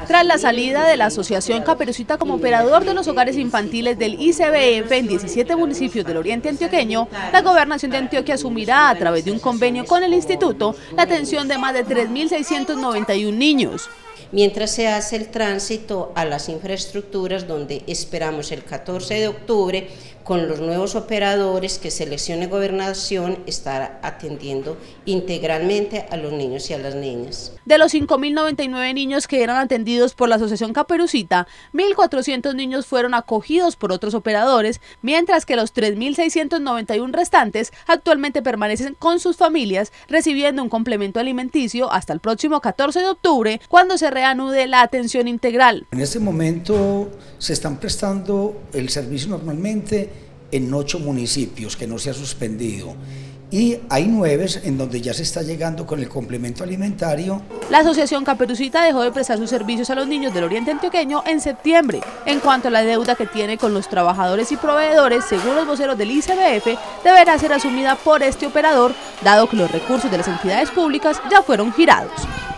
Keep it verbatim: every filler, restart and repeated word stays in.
Tras la salida de la Asociación Caperucita como operador de los hogares infantiles del I C B F en diecisiete municipios del oriente antioqueño, la Gobernación de Antioquia asumirá a través de un convenio con el instituto la atención de más de tres mil seiscientos noventa y uno niños. Mientras se hace el tránsito a las infraestructuras, donde esperamos el catorce de octubre, con los nuevos operadores que seleccione Gobernación, estar atendiendo integralmente a los niños y a las niñas. De los cinco mil noventa y nueve niños que eran atendidos por la Asociación Caperucita, mil cuatrocientos niños fueron acogidos por otros operadores, mientras que los tres mil seiscientos noventa y uno restantes actualmente permanecen con sus familias, recibiendo un complemento alimenticio hasta el próximo catorce de octubre, cuando se reanude la atención integral. En este momento se están prestando el servicio normalmente en ocho municipios, que no se ha suspendido, y hay nueve en donde ya se está llegando con el complemento alimentario. La Asociación Caperucita dejó de prestar sus servicios a los niños del oriente antioqueño en septiembre. En cuanto a la deuda que tiene con los trabajadores y proveedores, según los voceros del I C B F, deberá ser asumida por este operador, dado que los recursos de las entidades públicas ya fueron girados.